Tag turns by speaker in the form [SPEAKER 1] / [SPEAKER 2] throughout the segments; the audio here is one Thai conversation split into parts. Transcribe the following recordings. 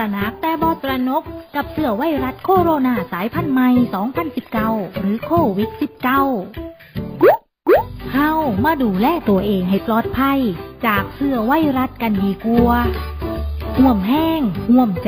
[SPEAKER 1] ระหนักแต่บ่ตระหนกกับเชื้อไวรัสโคโรนาสายพันธุ์ใหม่ 2019 หรือโควิด -19 เฮามาดูแลตัวเองให้ปลอดภัยจากเชื้อไวรัสกันดีกว่าห่วมแห้งห่วมใจ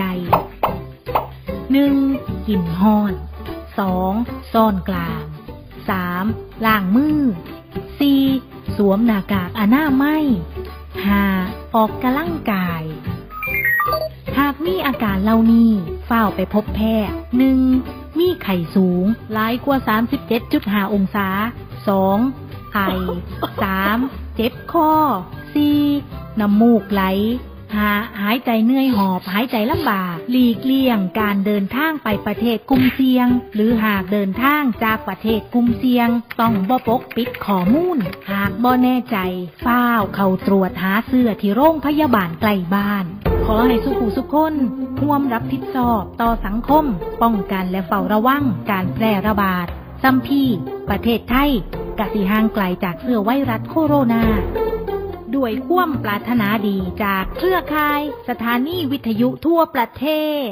[SPEAKER 1] 1. กินฮ้อน 2. ซ่อนกลาง 3. ล้างมือ 4. สวมหน้ากากอนามัย 5. ออกกำลังกายหากมีอาการเหล่านี้ฝ้าวไปพบแพทย์ 1. มีไข้สูงหลายกว่า 37.5 องศา 2. ไอ 3. เจ็บคอ 4. น้ำมูกไหล หายใจเหนื่อยหอบหายใจลำบากหลีกเลี่ยงการเดินทางไปประเทศกลุ่มเสี่ยงหรือหากเดินทางจากประเทศกลุ่มเสี่ยงต้องบ่ปกปิดข้อมูลหากบ่แน่ใจฟ้าวเข้าตรวจหาเสื้อที่โรงพยาบาลใกล้บ้านขอให้สุขคนร่วมรับผิดชอบต่อสังคมป้องกันและเฝ้าระวังการแพร่ระบาดซัมพีประเทศไทยกะสิห่างไกลจากเชื้อไวรัสโคโรนาด้วยความปรารถนาดีจากเครือข่ายสถานีวิทยุทั่วประเทศ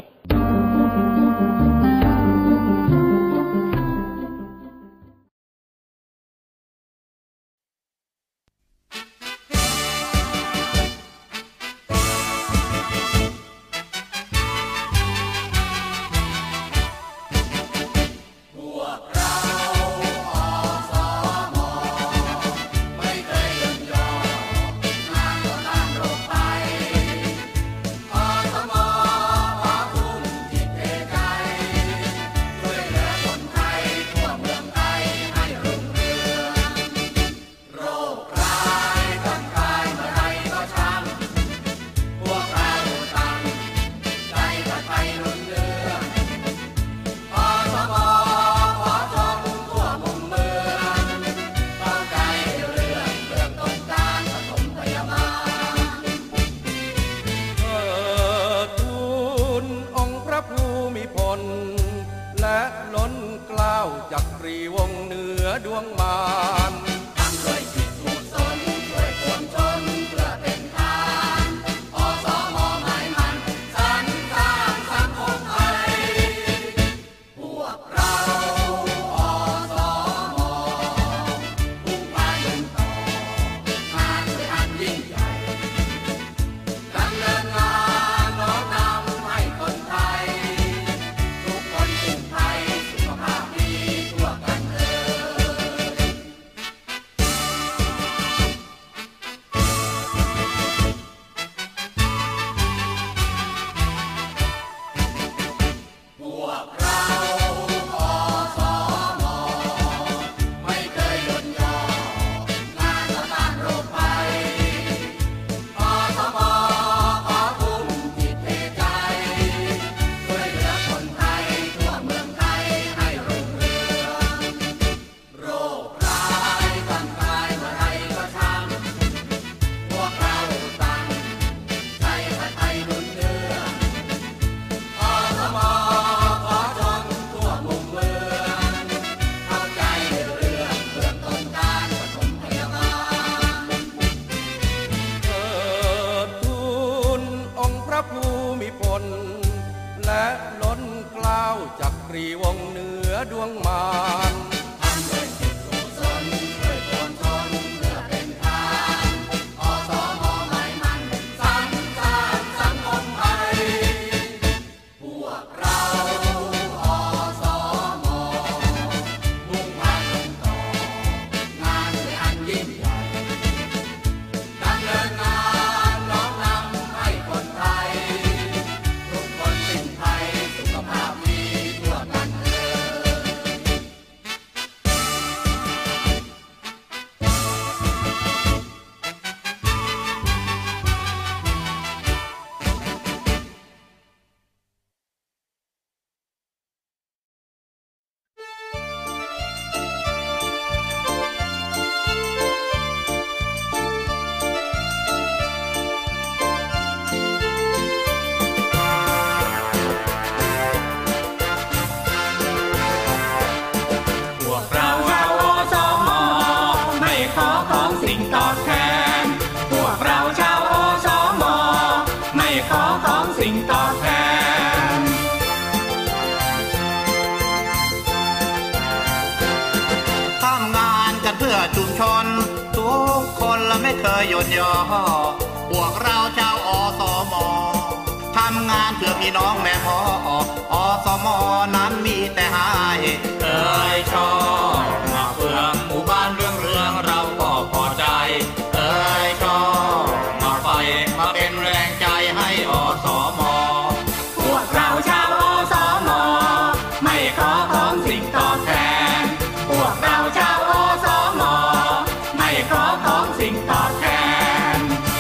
[SPEAKER 2] เคยหย่อนย่อพวกเราชาวอสมทำงานเพื่อพี่น้องแม่พ่ออสมนั้นมีแต่ให้เอ่ยชอบมาเฟืองหมู่บ้านเรื่องเราก็พอใจเอ่ยชอบมาไฟมาเป็นแรงใจให้อสมพวกเราชาวอสมไม่ขอของสิ่งตอบแทนพวกเราชาวอสมไม่ขอของสิ่งตอบแทน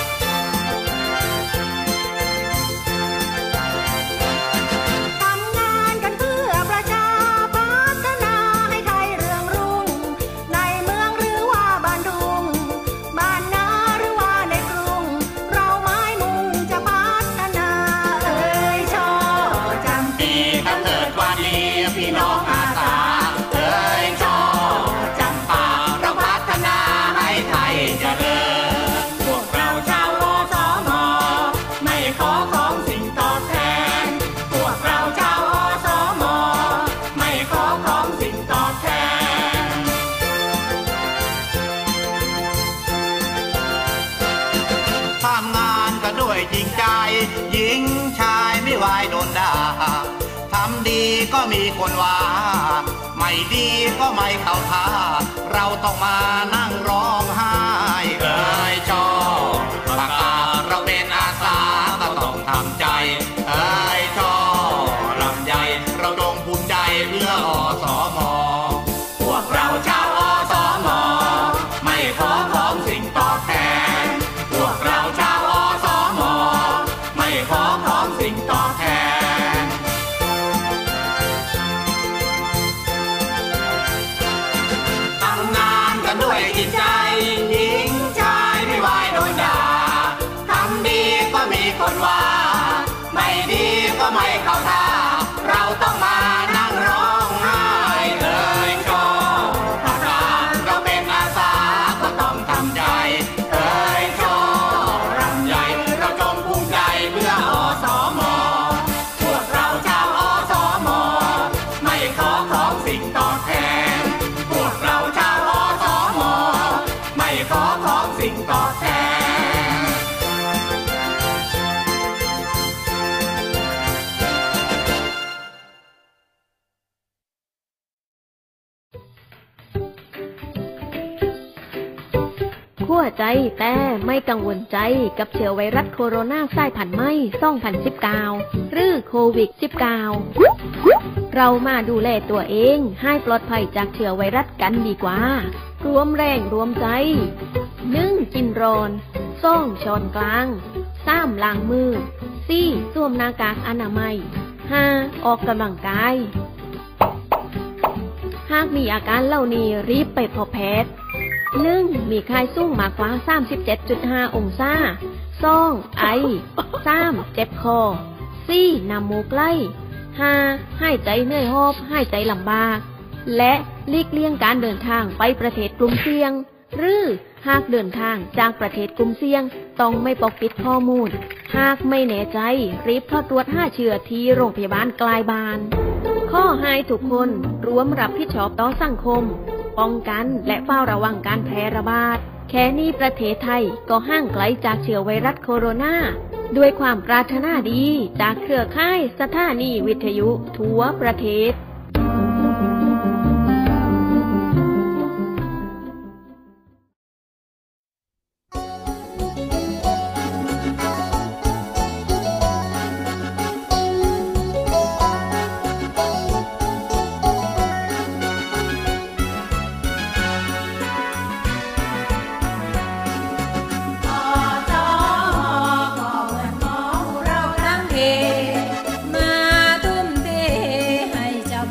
[SPEAKER 3] ทำงานกันเพื่อประชาพัฒนาให้ไทยเรืองรุ่งในเมืองหรือว่าบ้านทุ่งบ้านนาหรือว่าในกรุงเราไม้มุ่งจะพัฒนาเอ่ยช่อจำปี
[SPEAKER 2] กำเนิดวันดีพี่น้องอาสาเอ่ยช่อจำปาเราพัฒนาให้ไทยเจริญพวกเราชาวอสมไม่ขอของสิ่งตอบแทนพวกเราชาวอสมไม่ขอของสิ่งตอบแทนทำงานกันด้วยจริงใจหญิงชายไม่วายโดนด่าทำดีก็มีคนว่าไม่ดีก็ไม่เข้าท่าเราต้องมานั่งร้องไห้เอ่ยชอบปากกาเราเป็นอาสาก็ต้องทำใจเอ่ยชอบลำใหญ่เราจงภูมิใจเพื่ออสมพวกเราชาวอสมไม่ขอของสิ่งตอบแทนพวกเราชาวอสมไม่ขอของสิ่งตอบแทนทำงานกันด้วยจิตใจหญิงชายไม่วายโดนด่าทำดีก็มีคนว่าไม่ดีก็ไม่เข้าท่าเราต้องมานั่งร้องไห้เอ่ยชอบปากกาเราเป็นอาสาก็ต้องทำใจเอ่ยชอบรำใหญ่เราจงภูมิใจเพื่ออสมพวกเราชาวอสมไม่ขอของสิ่งตอบแทนพวกเราชาวอสมไม่ขอของสิ่งตอบแทน
[SPEAKER 4] คั่วใจแต่ไม่กังวลใจกับเชื้อไวรัสโคโรนาสายพันธุ์ใหม่2019 หรือโควิด -19 เรามาดูแลตัวเองให้ปลอดภัยจากเชื้อไวรัสกันดีกว่ารวมแรงรวมใจ 1. กินร้อน 2. ช้อนกลาง 3. ล้างมือ 4. สวมหน้ากากอนามัย 5. ออกกำลังกายหากมีอาการเหล่านี้รีบไปพบแพทย์ 1. มีไข้สูงมากกว่า 37.5 องศา 2. ไอ 3. เจ็บคอ 4. น้ำมูกไหล 5. หายใจเหนื่อยหอบหายใจลำบากและหลีกเลี่ยงการเดินทางไปประเทศกลุ่มเสี่ยงหรือหากเดินทางจากประเทศกลุ่มเสี่ยงต้องไม่ปกปิดข้อมูลหากไม่แน่ใจรีบเข้าตรวจหาเชื้อที่โรงพยาบาลใกล้บ้านข้อให้ทุกคนร่วมรับผิดชอบต่อสังคมป้องกันและเฝ้าระวังการแพร่ระบาดแค่นี้ประเทศไทยก็ห่างไกลจากเชื้อไวรัสโคโรนาด้วยความปรารถนาดีจากเครือข่ายสถานีวิทยุทั่วประเทศ
[SPEAKER 3] มาทุ่มเทให้ชาว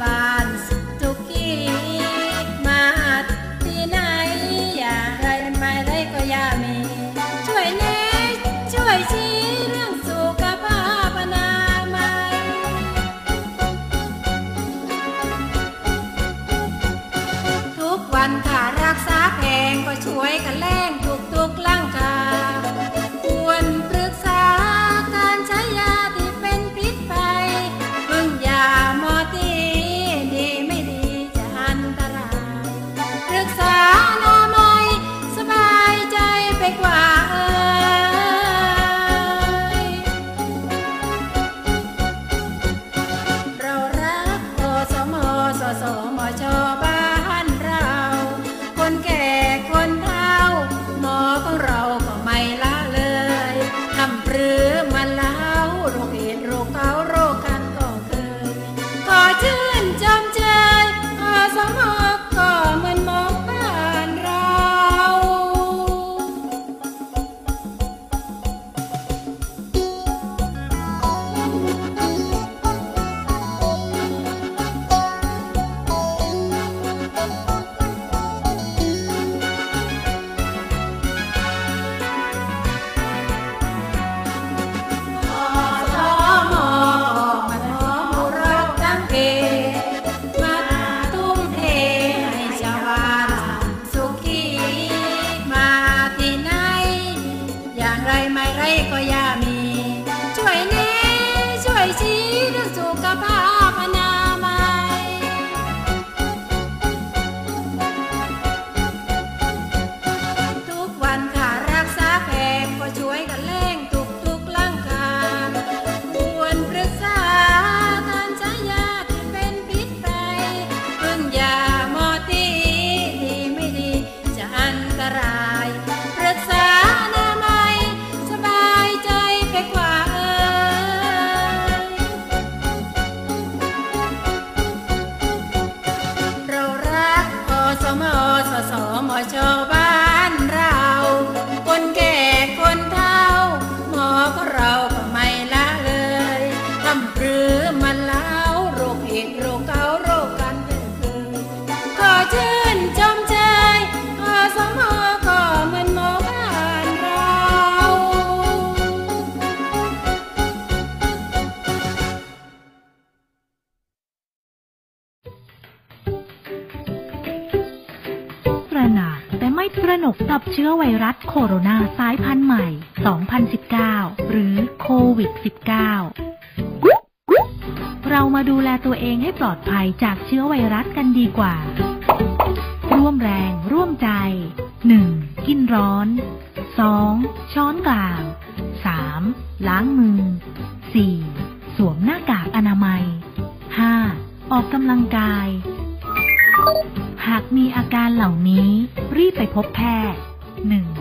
[SPEAKER 3] อย่างไรไม่ไรก็อย่ามีช่วยแน่ช่วยชี้เรื่องสุขภาพอนามัยทุกวันค่ารักษาแพงก็ช่วยกันเร่งทุกร่างกายควรปรึกษาทางสายาที่เป็นพิษภัยพึ่งยาหมอที่ไม่ดีจะอันตรายปรึกษาอนามัยสบายใจไปกว่าเรารักอสมสสมชบ้านเราคนแก่คนเฒ่าหมอก็เราก็ไม่ละเลยทำหรือมันเล่าโรคเอดส์โรคเกาต์โรคกันเป็นคืนขอชื่นชมเชยอสมก็เหมือนหมอบ้านเรา
[SPEAKER 1] ตระหนักแต่ไม่ตระหนกกับเชื้อไวรัสโคโรนาสายพันธุ์ใหม่ 2019 หรือโควิด -19 เรามาดูแลตัวเองให้ปลอดภัยจากเชื้อไวรัสกันดีกว่า ร่วมแรงร่วมใจ 1. กินร้อน 2. ช้อนกลาง 3. ล้างมือ 4. สวมหน้ากากอนามัย 5. ออกกำลังกาย หากมีอาการเหล่านี้รีบไปพบแพทย์ 1.